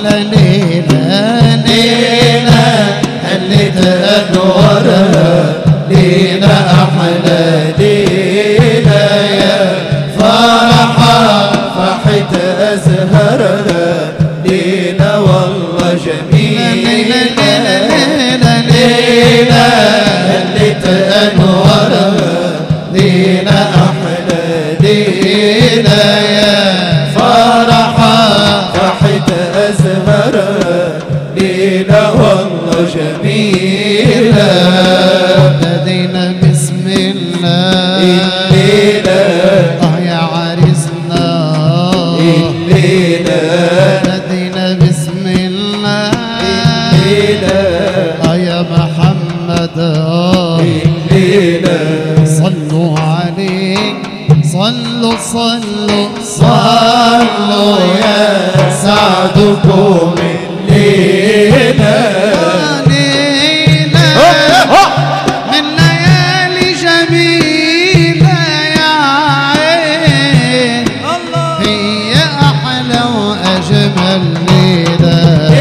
أحلى ليلة ليلة هلت أنوارها ليلة أحلى ليلة يا فرحة فرحة أزهرها ليلة والله جميلة ليلة ليلة هلت أنوارها ليلة أحلى ليلة يا فرحة فرحة أزهرها ليلة والله جميلة بدينا بسم الله الليلة يا عريسنا الليلة بدينا بسم الله الليلة يا محمد الليلة صلوا عليك صلوا صلوا صلوا يا سعدكم الليلة ليلة من ليالي جميلة يا عين هي أحلى وأجمل ليلة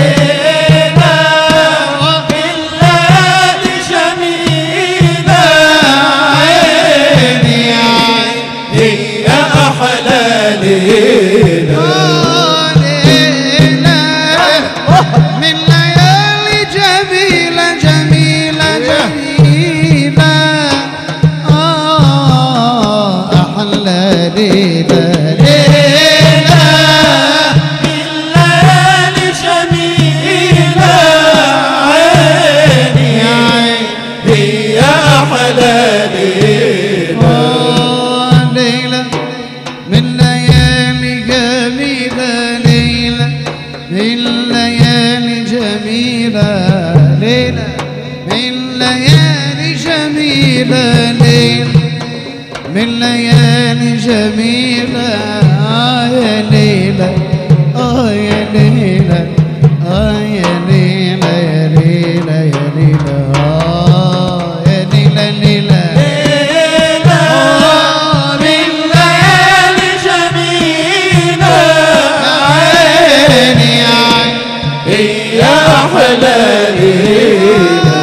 من ليالي جميلة يا ليلى يا ليلى يا ليلى يا ليلى يا ليلى يا ليلى ليلى من ليالي جميلة عيني هي أحلى ليلة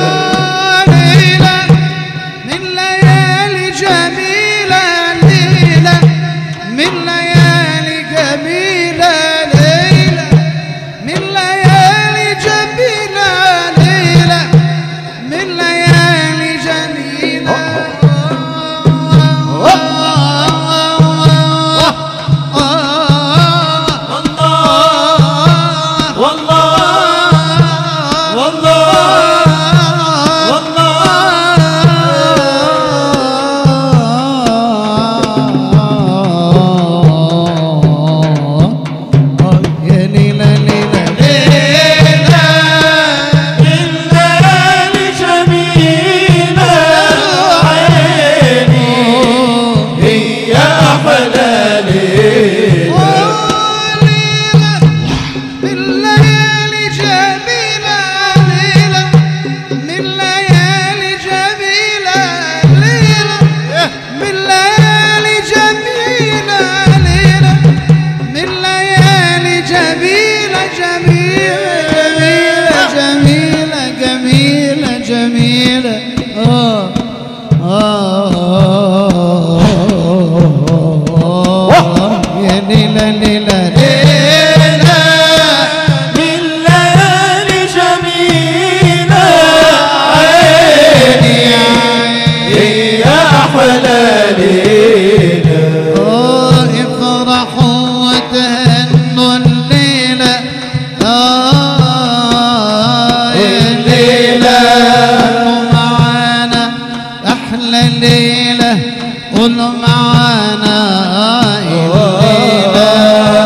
قولوا معانا الليلة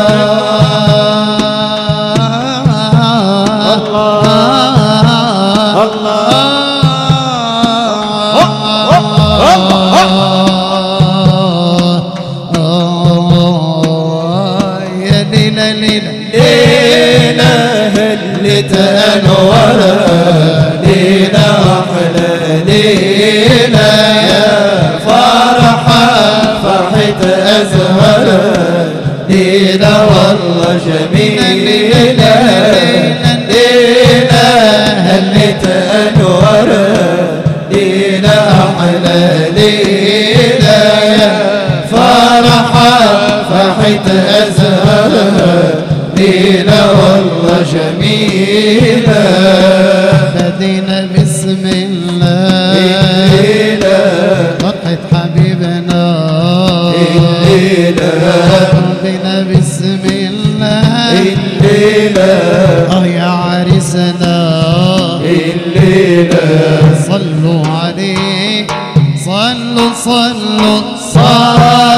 يا ليلة ليلة ليلة هلت أنوارها ليلة أحلى ليلة يا فرحة فرحة أزهرها ليلة والله جميلة ليلة والله جميلة بدينا بسم الله الليلة فرحة حبيبنا الليلة بدينا بسم الله الليلة يا عريسنا الليلة صلوا عليه صلوا صلوا صلوا